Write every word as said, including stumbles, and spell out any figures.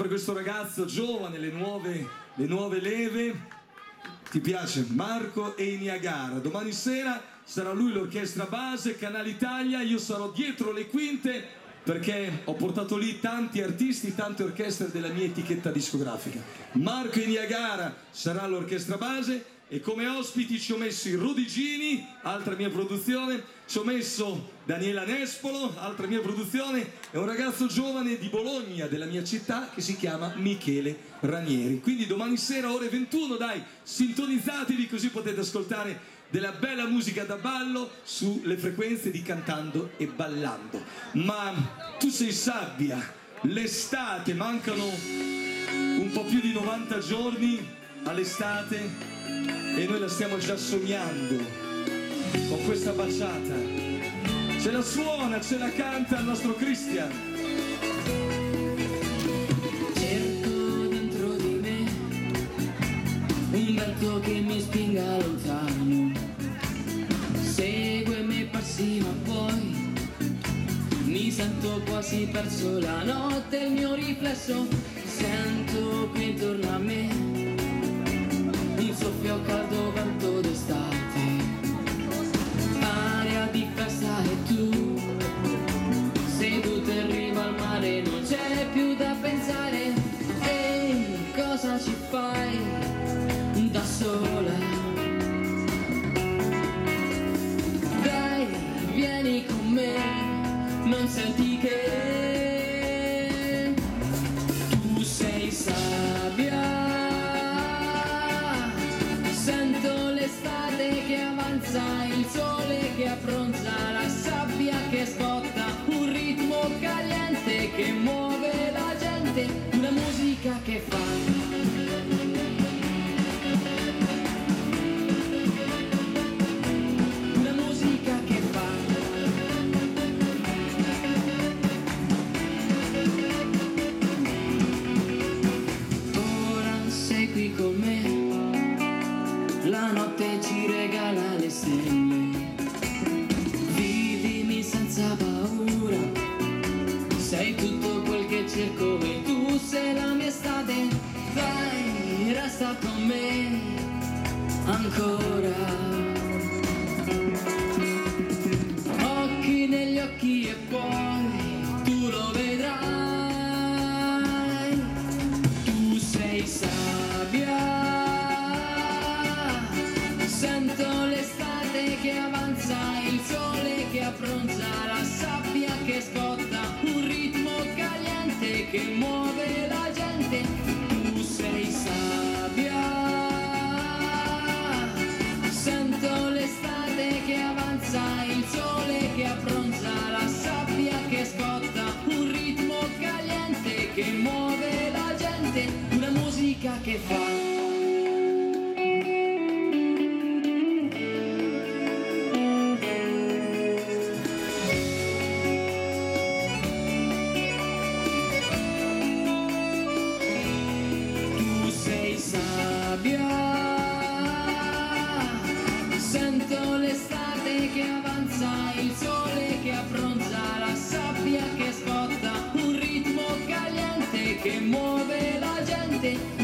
per questo ragazzo giovane, le nuove, le nuove leve. Ti piace? Marco e Niagara. Domani sera sarà lui l'orchestra base, Canale Italia, io sarò dietro le quinte perché ho portato lì tanti artisti, tante orchestre della mia etichetta discografica. Marco e Niagara sarà l'orchestra base e come ospiti ci ho messo Rudy Gini, altra mia produzione, ci ho messo Daniela Nespolo, altra mia produzione, e un ragazzo giovane di Bologna, della mia città, che si chiama Michele Ranieri. Quindi domani sera ore ventuno, dai, sintonizzatevi così potete ascoltare della bella musica da ballo sulle frequenze di Cantando e Ballando. Ma tu sei sabbia, l'estate, mancano un po' più di novanta giorni all'estate e noi la stiamo già sognando con questa baciata. Ce la suona, ce la canta il nostro Christian. Cerco dentro di me un vento che mi spinga lontano, segue i miei passi ma poi mi sento quasi perso. La notte il mio riflesso sento qui intorno a me un soffio caldo, vento d'estate, aria di festa e tu seduto in riva al mare, non c'è più da pensare. Ehi, cosa ci fai da sola? Dai, vieni con me, non senti che tu sei sabbia. Sento l'estate che avanza, il sole che abbronza, la sabbia che scotta, un ritmo caliente che muove la gente, una musica che fa. Una musica che fa. Ora sei qui con me, la notte ci regala le stelle, vivimi senza paura, sei tutto quel che cerco e tu sei la mia estate. Vai, resta con me ancora, occhi negli occhi e poi tu lo vedrai, tu sei sabbia. Sento l'estate che avanza, il sole che abbronza, la sabbia che scotta, un ritmo caliente che muove la gente. Tu sei sabbia. Sento l'estate che avanza, il sole che abbronza, la sabbia che scotta, un ritmo caliente che muove la gente, una musica che fa. Sento l'estate che avanza, il sole che abbronza, la sabbia che scotta, un ritmo caliente che muove la gente.